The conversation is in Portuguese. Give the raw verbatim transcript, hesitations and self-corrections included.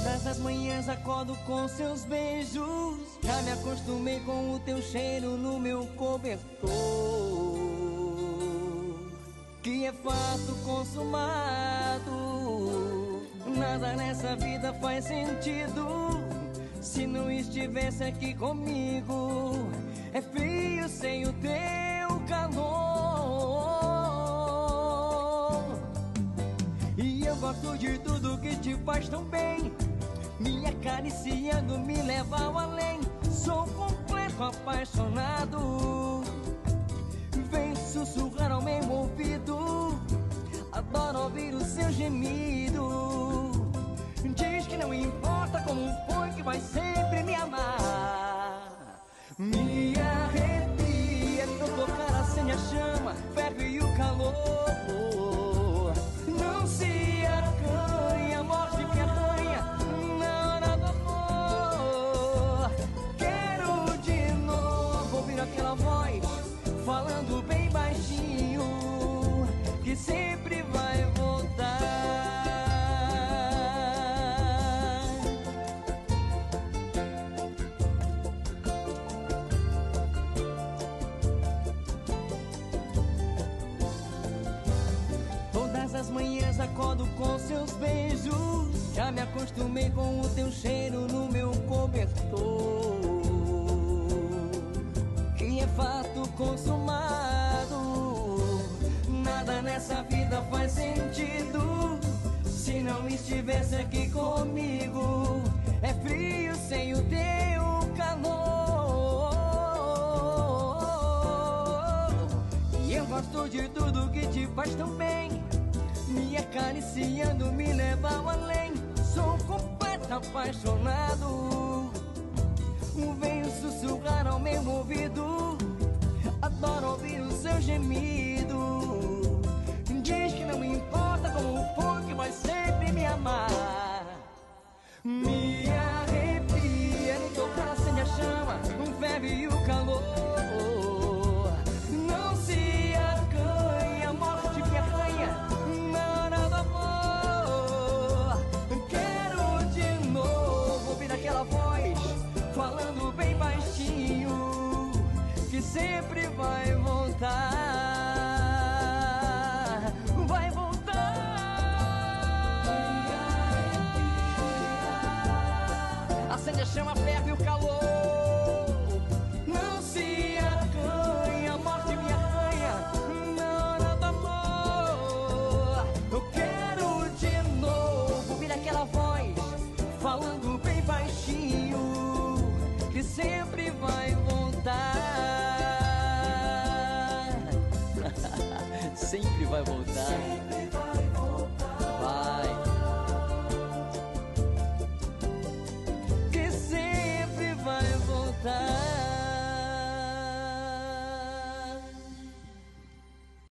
Todas as manhãs acordo com seus beijos. Já me acostumei com o teu cheiro no meu cobertor, que é fato consumado. Nada nessa vida faz sentido se não estivesse aqui comigo. É frio sem o teu calor. E eu gosto de tudo que te faz tão bem, me acariciando, me leva ao além. Sou completo apaixonado. Vem sussurrar ao meu ouvido, adoro ouvir o seu gemido. Diz que não importa como foi, que vai sempre me amar. Me arrepia, não tocar acende a chama, ferve o calor. Não se acanha, a morte que arranha na hora do amor. Quero de novo ouvir aquela voz falando bem baixinho, que sempre vai voltar. Todas as manhãs acordo com seus beijos. Já me acostumei com o teu cheiro no meu cobertor, que é fato consumado. Nada nessa vida faz sentido se não estivesse aqui comigo. É frio sem o teu calor. E eu gosto de tudo que te faz tão bem, me acariciando, me leva ao além. Sou completo apaixonado. Venho sussurrar ao meu ouvido, adoro ouvir o seu gemido. Diz que não importa como for, que vai sempre me amar. Me arrepia, no tocar acende a chama, um ferve e o calor. Não se acanha, a morte que arranha na hora do amor. Quero de novo ouvir aquela voz falando bem baixinho, que sempre vai voltar. Vai voltar. Acende a chama, ferve o calor. Não se acanha, a morte me arranha na hora do amor. Eu quero de novo ouvir aquela voz falando bem baixinho, que sempre vai voltar. Sempre vai voltar. Sempre vai